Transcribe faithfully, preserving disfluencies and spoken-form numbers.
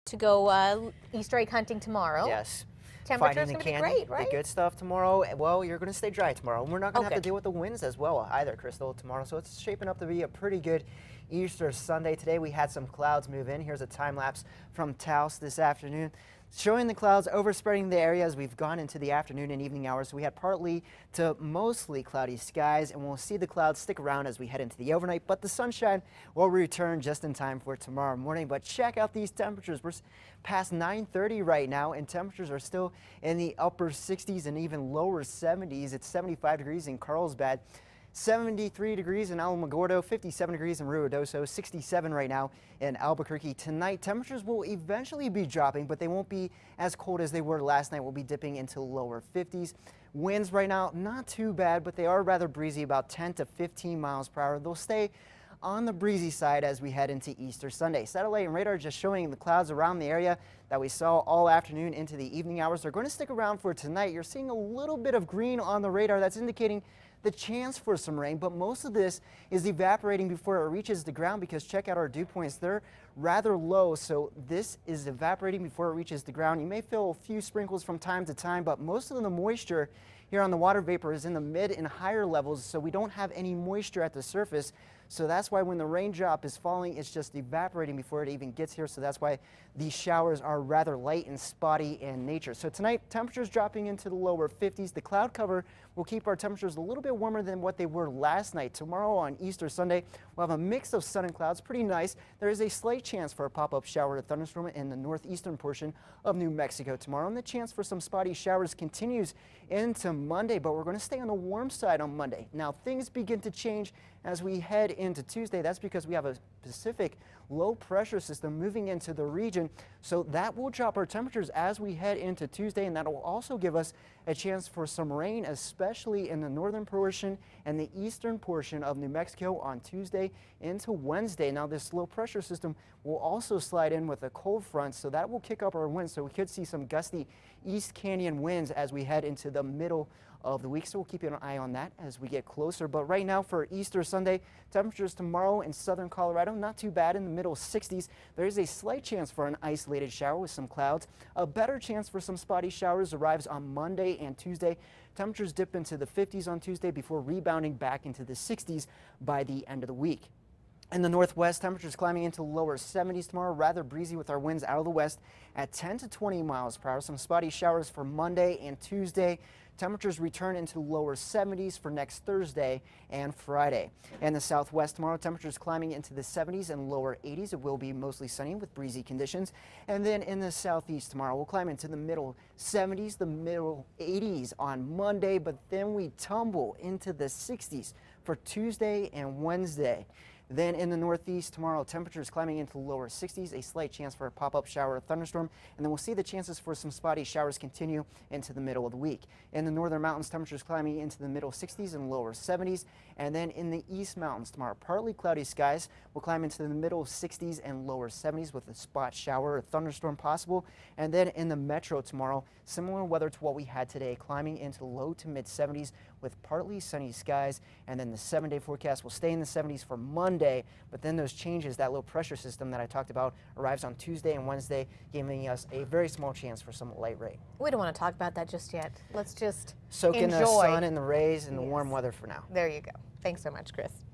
to go uh, Easter egg hunting tomorrow. Yes. Temperature's going to be great, right? The good stuff tomorrow. Well, you're going to stay dry tomorrow. And we're not going to okay. have to deal with the winds as well either, Crystal, tomorrow. So it's shaping up to be a pretty good Easter Sunday. Today we had some clouds move in. Here's a time lapse from Taos this afternoon, showing the clouds overspreading the area as we've gone into the afternoon and evening hours. So we had partly to mostly cloudy skies, and we'll see the clouds stick around as we head into the overnight, but the sunshine will return just in time for tomorrow morning. But check out these temperatures. We're past nine thirty right now, and temperatures are still in the upper sixties and even lower seventies. It's seventy-five degrees in Carlsbad, seventy-three degrees in Alamogordo, fifty-seven degrees in Ruidoso, sixty-seven right now in Albuquerque. Tonight, temperatures will eventually be dropping, but they won't be as cold as they were last night. We'll be dipping into lower fifties. Winds right now, not too bad, but they are rather breezy, about ten to fifteen miles per hour. They'll stay on the breezy side as we head into Easter Sunday. Satellite and radar just showing the clouds around the area that we saw all afternoon into the evening hours. They're going to stick around for tonight. You're seeing a little bit of green on the radar. That's indicating the chance for some rain, but most of this is evaporating before it reaches the ground, because check out our dew points. They're rather low, so this is evaporating before it reaches the ground. You may feel a few sprinkles from time to time, but most of the moisture here on the water vapor is in the mid and higher levels, so we don't have any moisture at the surface. So that's why when the raindrop is falling, it's just evaporating before it even gets here. So that's why these showers are rather light and spotty in nature. So tonight, temperatures dropping into the lower fifties. The cloud cover will keep our temperatures a little bit warmer than what they were last night. Tomorrow on Easter Sunday, we'll have a mix of sun and clouds. Pretty nice. There is a slight chance for a pop-up shower or thunderstorm in the northeastern portion of New Mexico tomorrow. And the chance for some spotty showers continues into Monday, but we're going to stay on the warm side on Monday. Now, things begin to change as we head into Tuesday. That's because we have a Pacific low pressure system moving into the region, so that will drop our temperatures as we head into Tuesday, and that will also give us a chance for some rain, especially in the northern portion and the eastern portion of New Mexico on Tuesday into Wednesday. Now, this low pressure system will also slide in with a cold front, so that will kick up our winds, so we could see some gusty East Canyon winds as we head into the middle of the week. So we'll keep an eye on that as we get closer. But right now for Easter Sunday, temperatures tomorrow in southern Colorado, not too bad, in the middle sixties. There is a slight chance for an isolated shower with some clouds. A better chance for some spotty showers arrives on Monday and Tuesday. Temperatures dip into the fifties on Tuesday before rebounding back into the sixties by the end of the week. In the northwest, temperatures climbing into lower seventies tomorrow, rather breezy with our winds out of the west at ten to twenty miles per hour. Some spotty showers for Monday and Tuesday. Temperatures return into lower seventies for next Thursday and Friday. In the southwest tomorrow, temperatures climbing into the seventies and lower eighties. It will be mostly sunny with breezy conditions. And then in the southeast tomorrow, we'll climb into the middle seventies, the middle eighties on Monday, but then we tumble into the sixties for Tuesday and Wednesday. Then in the northeast tomorrow, temperatures climbing into lower sixties, a slight chance for a pop-up shower or thunderstorm, and then we'll see the chances for some spotty showers continue into the middle of the week. In the northern mountains, temperatures climbing into the middle sixties and lower seventies, and then in the east mountains tomorrow, partly cloudy skies will climb into the middle sixties and lower seventies with a spot shower or thunderstorm possible. And then in the metro tomorrow, similar weather to what we had today, climbing into low to mid seventies with partly sunny skies, and then the seven-day forecast will stay in the seventies for Monday, but then those changes, that low pressure system that I talked about, arrives on Tuesday and Wednesday, giving us a very small chance for some light rain. We don't want to talk about that just yet. Let's just soak enjoy. in the sun and the rays and the Yes. warm weather for now. There you go. Thanks so much, Chris.